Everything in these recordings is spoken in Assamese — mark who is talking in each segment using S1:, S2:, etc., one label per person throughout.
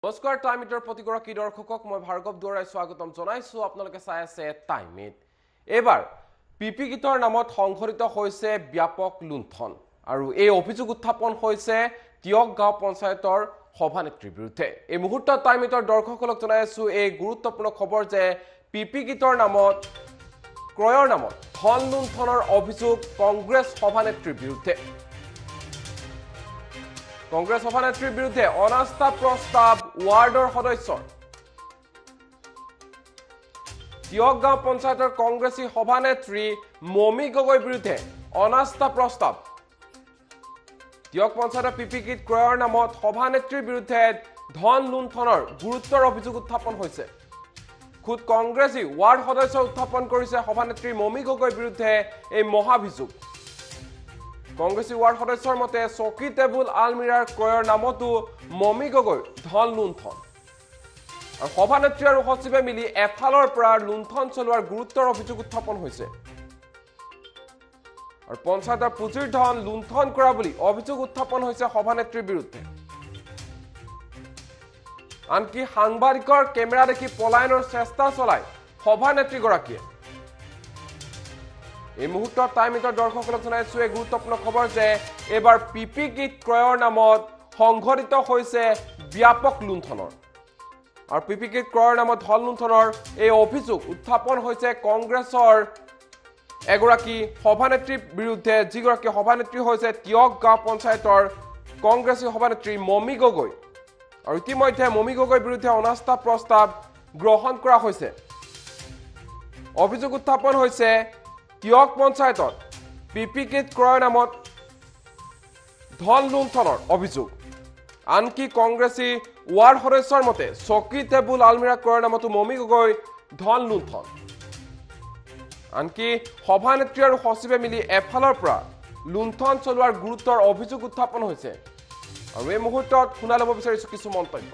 S1: নমস্কাৰ টাইমিটৰ প্ৰতিগৰাকী দৰ্শকক মই ভাৰ্গৱ দুৱাৰাই স্বাগতম জনাইছো আপোনালোকে চাই আছে টাইমিট এবাৰ পিপি গীতৰ নামত সংঘটিত হৈছে ব্যাপক লুণ্ঠন আৰু এই অভিযোগ উত্থাপন হৈছে তিয়ক গাঁও পঞ্চায়তৰ সভানেত্ৰীৰ বিৰুদ্ধে এই মুহূৰ্তত টাইমিটৰ দৰ্শকসকলক জনাইছো এই গুৰুত্বপূৰ্ণ খবৰ যে পিপি গীতৰ নামত ক্ৰয়ৰ নামত ধন লুণ্ঠনৰ অভিযোগ কংগ্ৰেছ সভানেত্ৰীৰ বিৰুদ্ধে কংগ্ৰেছ সভানেত্ৰীৰ বিৰুদ্ধে অনাস্থা প্ৰস্তাৱ ৱাৰ্ডৰ সদস্যৰ তিয়ক গাঁও পঞ্চায়তৰ কংগ্ৰেছী সভানেত্ৰী মমি গগৈৰ বিৰুদ্ধে অনাস্থা প্ৰস্তাৱ তিয়ক পঞ্চায়তৰ পিপি গীত ক্ৰয়ৰ নামত সভানেত্ৰীৰ বিৰুদ্ধে ধন লুণ্ঠনৰ গুৰুতৰ অভিযোগ উত্থাপন হৈছে খুদ কংগ্ৰেছী ৱাৰ্ড সদস্য উত্থাপন কৰিছে সভানেত্ৰী মমি গগৈৰ বিৰুদ্ধে এই মহাভিযোগ কংগ্ৰেছী ৱাৰ্ড সদস্যৰ মতে চকী টেবুল আলমিৰাৰ ক্ৰয়ৰ নামতো মমি গগৈ ধন লুণ্ঠন আৰু সভানেত্ৰী আৰু সচিবে মিলি এফালৰ পৰা লুণ্ঠন চলোৱাৰ গুৰুতৰ অভিযোগ উত্থাপন হৈছে আৰু পঞ্চায়তৰ পুঁজিৰ ধন লুণ্ঠন কৰা বুলি অভিযোগ উত্থাপন হৈছে সভানেত্ৰীৰ বিৰুদ্ধে আনকি সাংবাদিকৰ কেমেৰা দেখি পলায়নৰ চেষ্টা চলাই সভানেত্ৰীগৰাকীয়ে এই মুহূৰ্তত টাইমিটৰ দৰ্শকসকলক জনাইছো এই গুৰুত্বপূৰ্ণ খবৰ যে এবাৰ পিপি গীত ক্ৰয়ৰ নামত সংঘটিত হৈছে ব্যাপক লুণ্ঠনৰ আৰু পিপি গীত ক্ৰয়ৰ নামত ধন লুণ্ঠনৰ এই অভিযোগ উত্থাপন হৈছে কংগ্ৰেছৰ এগৰাকী সভানেত্ৰীৰ বিৰুদ্ধে যিগৰাকী সভানেত্ৰী হৈছে তিয়ক গাঁও পঞ্চায়তৰ কংগ্ৰেছী সভানেত্ৰী মমি গগৈ আৰু ইতিমধ্যে মমি গগৈৰ বিৰুদ্ধে অনাস্থা প্ৰস্তাৱ গ্ৰহণ কৰা হৈছে অভিযোগ উত্থাপন হৈছে তিয়ক পঞ্চায়তত পিপি গীত ক্ৰয়ৰ নামত ধন লুণ্ঠনৰ অভিযোগ আনকি কংগ্ৰেছী ৱাৰ্ড সদস্যৰ মতে চকী টেবুল আলমিৰা ক্ৰয়ৰ নামতো মমি গগৈ ধন লুণ্ঠন আনকি সভানেত্ৰী আৰু সচিবে মিলি এফালৰ পৰা লুণ্ঠন চলোৱাৰ গুৰুতৰ অভিযোগ উত্থাপন হৈছে আৰু এই মুহূৰ্তত শুনা ল'ব বিচাৰিছো কিছু মন্তব্য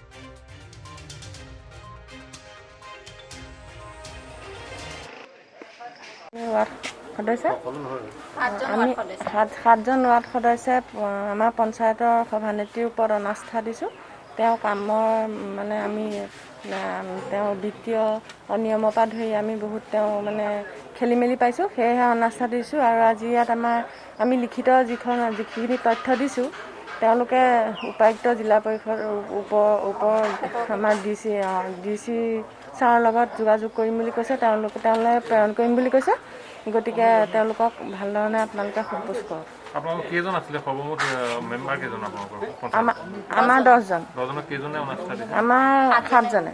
S2: সাতজন ৱাৰ্ড সদস্যই আমাৰ পঞ্চায়তৰ সভানেত্ৰীৰ ওপৰত অনাস্থা দিছোঁ তেওঁ কামৰ মানে আমি তেওঁ বিত্তীয় অনিয়মৰ পৰা ধৰি আমি বহুত তেওঁ মানে খেলি মেলি পাইছোঁ সেয়েহে অনাস্থা দিছোঁ আৰু আজি ইয়াত আমি লিখিত যিখিনি তথ্য দিছোঁ তেওঁলোকে উপায়ুক্ত জিলা পৰিষদ ওপৰ আমাৰ ডি চি ছাৰৰ লগত যোগাযোগ কৰিম বুলি কৈছে তেওঁলোকে প্ৰেৰণ কৰিম বুলি কৈছে গতিকে তেওঁলোকক ভাল ধৰণে আপোনালোকে সোধপোছ কৰক
S3: আপোনালোক কেইজন আছিলে সৰ্বমুঠ মেম্বাৰ কেইজন আপোনালোকৰ
S2: আমাৰ 10জন
S3: কেইজনে অনাস্থা দিছে
S2: আমাৰ 7জনে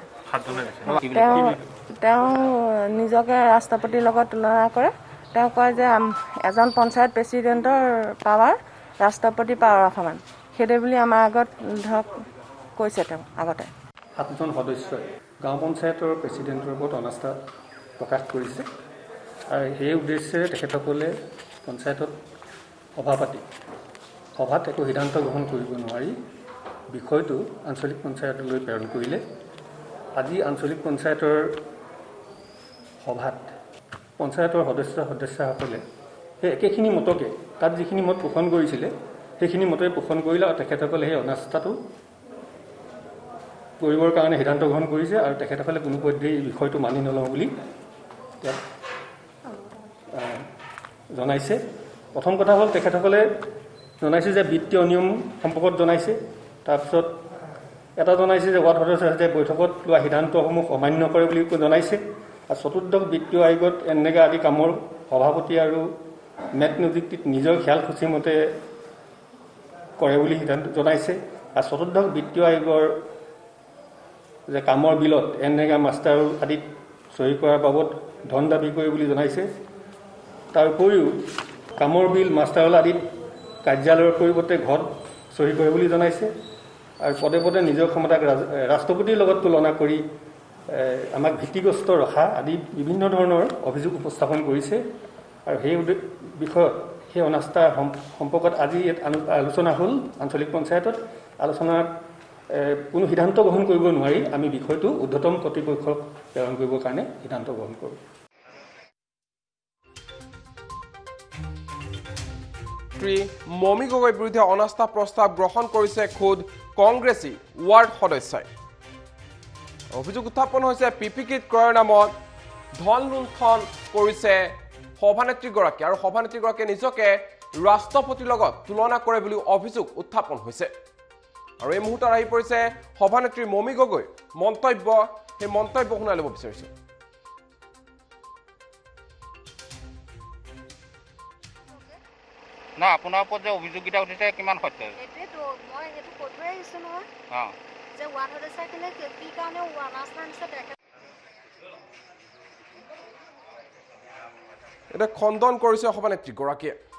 S2: তেওঁ নিজকে ৰাষ্ট্ৰপতিৰ লগত তুলনা কৰে তেওঁ কয় যে এজন পঞ্চায়ত প্ৰেচিডেণ্টৰ পাৱাৰ ৰাষ্ট্ৰপতি পাৱাৰৰ সমান সেইদৰে বুলি আমাৰ আগত ধৰক কৈছে তেওঁ আগতে
S4: 7জন সদস্যই গাঁও পঞ্চায়তৰ প্ৰেচিডেণ্টৰ ওপৰত অনাস্থা প্ৰকাশ কৰিছে আৰু সেই উদ্দেশ্যে তেখেতসকলে পঞ্চায়তত সভা পাতি সভাত একো সিদ্ধান্ত গ্ৰহণ কৰিব নোৱাৰি বিষয়টো আঞ্চলিক পঞ্চায়তলৈ প্ৰেৰণ কৰিলে আজি আঞ্চলিক পঞ্চায়তৰ সভাত পঞ্চায়তৰ সদস্যসকলে সেই একেখিনি মতকে তাত যিখিনি মত পোষণ কৰিছিলে সেইখিনি মতে পোষণ কৰিলে আৰু তেখেতসকলে সেই অনাস্থাটো কৰিবৰ কাৰণে সিদ্ধান্ত গ্ৰহণ কৰিছে আৰু তেখেতসকলে কোনো পধ্যেই এই বিষয়টো মানি নলওঁ বুলি তেওঁ জনাইছে প্ৰথম কথা হ'ল তেখেতসকলে জনাইছে যে বিত্তীয় অনিয়ম সম্পৰ্কত জনাইছে তাৰপিছত এটা জনাইছে যে ৱাৰ্ড সদস্যই বৈঠকত লোৱা সিদ্ধান্তসমূহ অমান্য কৰে বুলি জনাইছে আৰু চতুৰ্দশ বিত্তীয় আয়োগত এনেকৈ আদি কামৰ সভাপতি আৰু নেট নিযুক্তিত নিজৰ খেয়াল খুচি মতে কৰে বুলি সিদ্ধান্ত জনাইছে আৰু চতুৰ্দশ বিত্তীয় আয়োগৰ যে কামৰ বিলত এনেকৈ মাষ্টাৰ আদিত চহী কৰাৰ বাবদ ধন দাবী কৰে বুলি জনাইছে তাৰ উপৰিও কামৰ বিল মাষ্টাৰ আদিত কাৰ্যালয়ৰ পৰিৱৰ্তে ঘৰত চহী কৰে বুলি জনাইছে আৰু পদে পদে নিজৰ ক্ষমতাক ৰাষ্ট্ৰপতিৰ লগত তুলনা কৰি আমাক ভীতিগ্ৰস্ত ৰখা আদি বিভিন্ন ধৰণৰ অভিযোগ উপস্থাপন কৰিছে আৰু সেই বিষয়ত সেই অনাস্থাৰ সম্পৰ্কত আজি আলোচনা হ'ল আঞ্চলিক পঞ্চায়তত আলোচনাত কোনো সিদ্ধান্ত গ্ৰহণ কৰিব নোৱাৰি আমি বিষয়টো ঊৰ্ধ্বতম কৰ্তৃপক্ষক প্ৰেৰণ কৰিবৰ কাৰণে সিদ্ধান্ত গ্ৰহণ কৰোঁ
S1: সভানেত্ৰী মমী গগৈৰ বিৰুদ্ধে অনাস্থা প্ৰস্তাৱ গ্ৰহণ কৰিছে খোদ কংগ্ৰেছী ৱাৰ্ড সদস্যই অভিযোগ উত্থাপন হৈছে পিপি কিট ক্ৰয়ৰ নামত ধন লুণ্ঠন কৰিছে সভানেত্ৰীগৰাকী আৰু সভানেত্ৰীগৰাকীয়ে নিজকে ৰাষ্ট্ৰপতিৰ লগত তুলনা কৰে বুলি অভিযোগ উত্থাপন হৈছে আৰু এই মুহূৰ্তত আহি পৰিছে সভানেত্ৰী মমী গগৈৰ মন্তব্য সেই মন্তব্য শুনাই ল'ব বিচাৰিছোঁ
S5: না আপোনাৰ ওপৰত যে অভিযোগিতা উঠিছে কিমান সত্য
S6: এইটোৱেতো মই সেইটো কৈ থৈ আহিছোঁ নহয়
S5: অঁ
S6: যে ৱাৰ্ড সদস্যখিনিয়ে কি কাৰণে অনাস্থা আনিছে তেখেত
S1: এটা খণ্ডন কৰিছে সভানেত্ৰীগৰাকীয়ে